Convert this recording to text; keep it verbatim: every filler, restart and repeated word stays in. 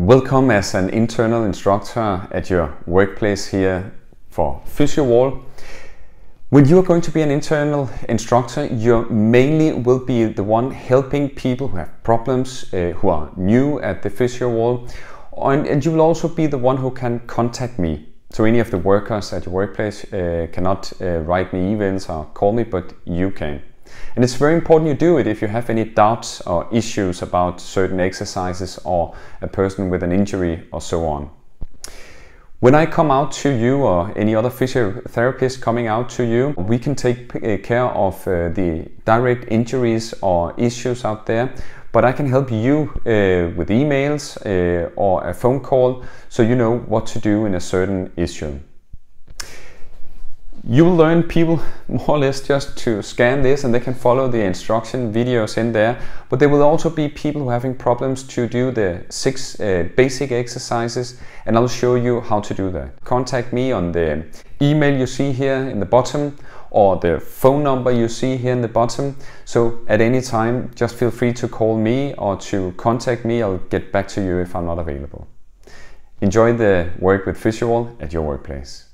Welcome as an internal instructor at your workplace here for PhysioWall. When you are going to be an internal instructor, you mainly will be the one helping people who have problems, uh, who are new at the PhysioWall, and, and you will also be the one who can contact me. So any of the workers at your workplace uh, cannot uh, write me emails or call me, but you can. And it's very important you do it if you have any doubts or issues about certain exercises or a person with an injury or so on. When I come out to you or any other physiotherapist coming out to you, we can take care of uh, the direct injuries or issues out there, but I can help you uh, with emails uh, or a phone call so you know what to do in a certain issue. You will learn people more or less just to scan this and they can follow the instruction videos in there, but there will also be people who are having problems to do the six uh, basic exercises, and I'll show you how to do that. Contact me on the email you see here in the bottom or the phone number you see here in the bottom. So at any time just feel free to call me or to contact me. I'll get back to you if I'm not available. Enjoy the work with PhysioWall at your workplace.